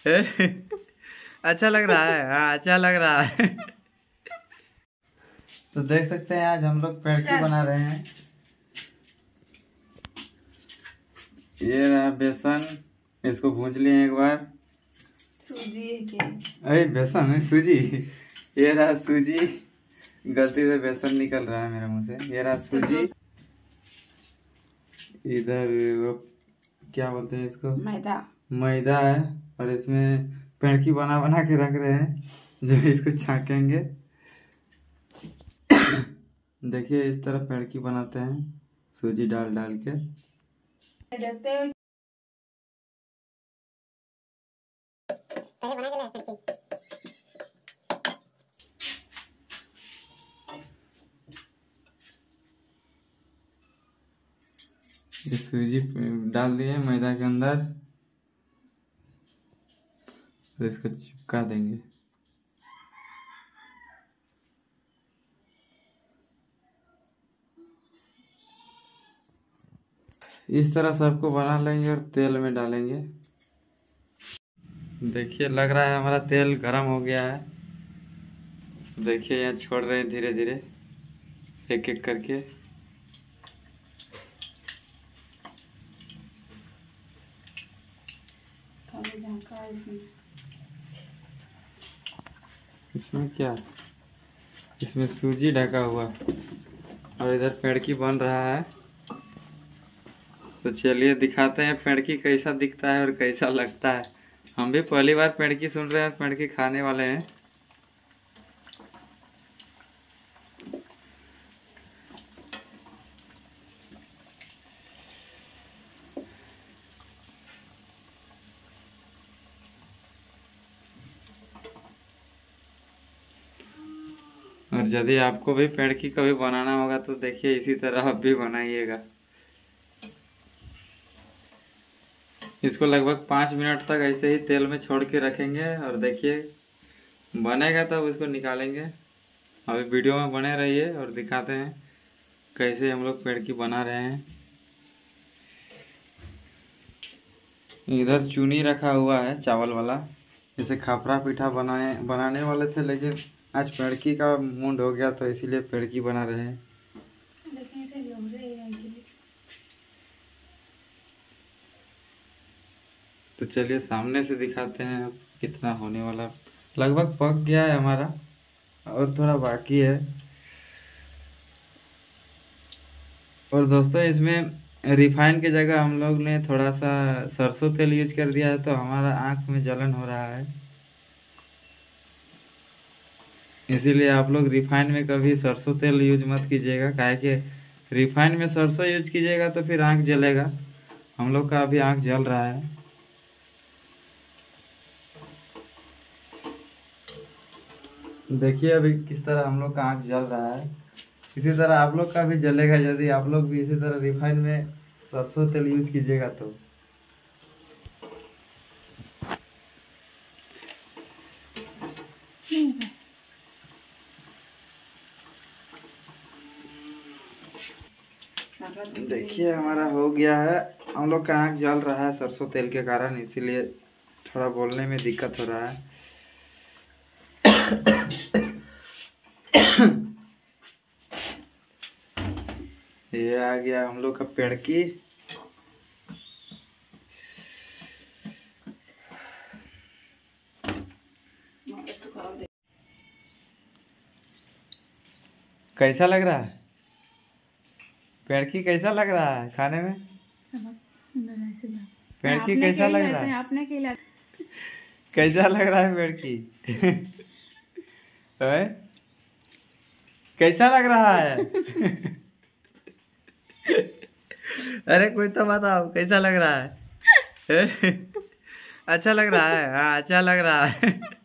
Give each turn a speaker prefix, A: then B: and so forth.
A: अच्छा लग रहा है, हाँ अच्छा लग रहा है। तो देख सकते हैं आज हम लोग पेड़की बना रहे हैं। ये रहा बेसन, इसको भूंज लिए एक बार।
B: सूजी है क्या?
A: अरे बेसन है, सूजी। ये रहा सूजी, गलती से बेसन निकल रहा है मेरे मुंह से। ये रहा सूजी, इधर वो क्या बोलते हैं इसको,
B: मैदा।
A: मैदा है। और इसमें पेड़की बना बना के रख रहे हैं, जो इसको छाकेंगे। देखिए इस तरह पेड़की बनाते हैं, सूजी डाल डाल के। ये सूजी डाल दिए मैदा के अंदर, तो इसको चिपका देंगे। इस तरह सबको बना लेंगे और तेल में डालेंगे। देखिए लग रहा है हमारा तेल गरम हो गया है। देखिए यहाँ छोड़ रहे हैं धीरे धीरे, एक एक करके। इसमें क्या, इसमें सूजी ढका हुआ और इधर पेड़की बन रहा है। तो चलिए दिखाते हैं पेड़की कैसा दिखता है और कैसा लगता है। हम भी पहली बार पेड़की सुन रहे हैं, पेड़की खाने वाले हैं। और यदि आपको भी पेड़की कभी बनाना होगा तो देखिए इसी तरह आप भी बनाइएगा। इसको लगभग 5 मिनट तक ऐसे ही तेल में छोड़ के रखेंगे और देखिए बनेगा तब इसको निकालेंगे। अभी वीडियो में बने रहिए और दिखाते हैं कैसे हम लोग पेड़की बना रहे हैं। इधर चूनी रखा हुआ है चावल वाला, जैसे खापरा पीठा बनाने वाले थे, लेकिन आज पेड़की का मूड हो गया तो इसीलिए पेड़की बना रहे हैं। तो चलिए सामने से दिखाते हैं अब कितना होने वाला। लगभग पक गया है हमारा और थोड़ा बाकी है। और दोस्तों इसमें रिफाइन की जगह हम लोग ने थोड़ा सा सरसों तेल यूज कर दिया है, तो हमारा आँख में जलन हो रहा है। इसीलिए आप लोग रिफाइन में कभी सरसों तेल यूज मत कीजिएगा, काहे कि रिफाइन में सरसों यूज कीजिएगा तो फिर आँख जलेगा। हम लोग का अभी आँख जल रहा है। देखिए अभी किस तरह हम लोग का आँख जल रहा है। इसी तरह आप लोग का भी जलेगा यदि आप लोग भी इसी तरह रिफाइन में सरसों तेल यूज कीजिएगा तो। देखिए हमारा हो गया है। हम लोग का आँख जल रहा है सरसों तेल के कारण, इसीलिए थोड़ा बोलने में दिक्कत हो रहा है। ये आ गया हम लोग का पेड़की। कैसा लग रहा है पेड़की, कैसा लग रहा है खाने में? पेड़की कैसा लग रहा है?
B: आपने खिला।
A: कैसा लग रहा है पेड़की? कैसा लग रहा है? अरे कोई तो बताओ कैसा लग रहा है? अच्छा लग रहा है, हाँ अच्छा लग रहा है।